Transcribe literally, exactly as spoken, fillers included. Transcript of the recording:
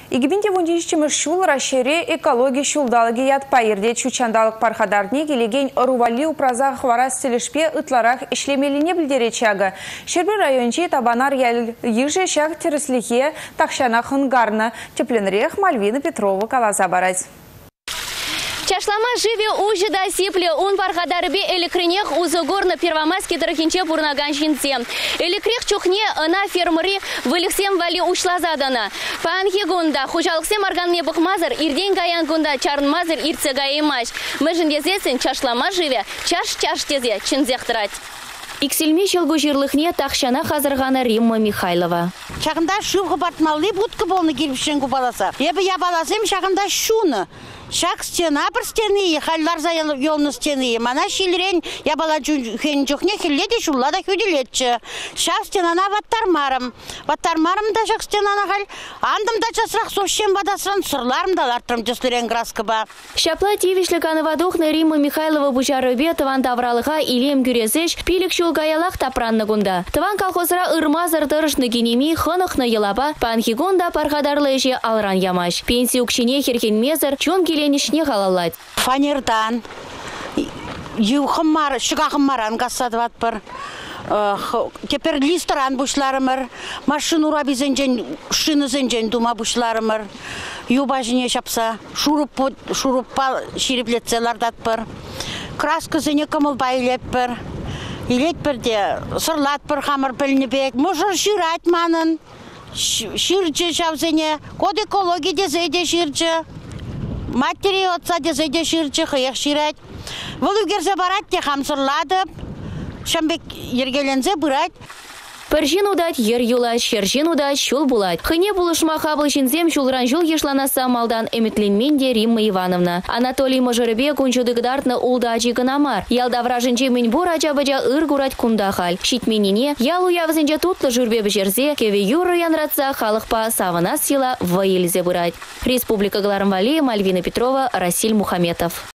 Игибинде вундишчимы шул расшире экология шулдалыги ят пайырде чучандалық пархадарни келеген рували упраза хварас селешпе ытларах ишлемелине білдеречагы. Шербе райончи табанар ежи шақ тереслихе такшана хынгарны. Тепленрех Мальвина Петрова каласа барать. Чашлама живе уже до сипле, он пархадарби элекренех узогорно первомайский дорогинче бурнаганщинце. Элекрех чухне на фермери в Элексем вали ушла задана. Панхи гунда, хужалксем органне бухмазар, ирдень гаян гунда, чарнмазар, ирцегай имаш. Мэжин дезесен чашлама живе, чаш-чаш тезе, чинзехтрать. Иксельме шелгу жирлыхне тахшана хазыргана Римма Михайлова. Шагында шуғы бартмалы будка болны келіпшен баласа. Ебі я баласым шагында шуны. Шак стена бір стены, халлар за елны стены. Мана шилрен я бала хен жохне хилледе шуллада хүделетчі. Шак стенана ваттармарым. Ваттармарым да шак стенана хал. Андым да часырақ сошен бадасырын сұрларым да лартрым жестырен краскыба. Шапла тивишліканы вадухны Римма Михайлова бужарыбе тыван тавралыға илем күрезеш пилік шул гаялақ тапранны гунда. Тыван колхозыра ырмазыр дырышны генеми хынықны елаба панхигунда пархадарлы же алран ямаш. Пенсия укшине херкен мезір чон ленишне халалать. Фанердан, юхамар, шагахамаран гасадват пар. Теперь листран бушларымыр, машину раби зенжен, шины зенжен дума бушларымыр. Юбажине шапса, шуруп шуруппа шириплетселардат пар. Краска зене камыл байлеп пар. Илет перде сырлат пар хамыр пельнебек. Можыр ширать манын. Ширче шавзене, код экологии дезеде ширче. Матери отца дезеде ширче хыяк ширать. Волугерзе барать те хамсырладып. Шамбек ергелензе бырать. Пыржин удать ер юлать, шержин удать шул булать. Хыне булышма хабыл шинзем шулран жул ешланаса малдан эметленменде Римма Ивановна. Анатолий Можербе кунчудыгдартны улдачи гынамар. Ялда вражынче мень бур ачабыжа ыргурать кундахаль. Шитменине ялу явзынче тутлы журбе бежерзе, кеве юры янратса халықпа савана сила ваилзе бырать. Республика Галармвали, Мальвина Петрова, Расиль Мухаметов.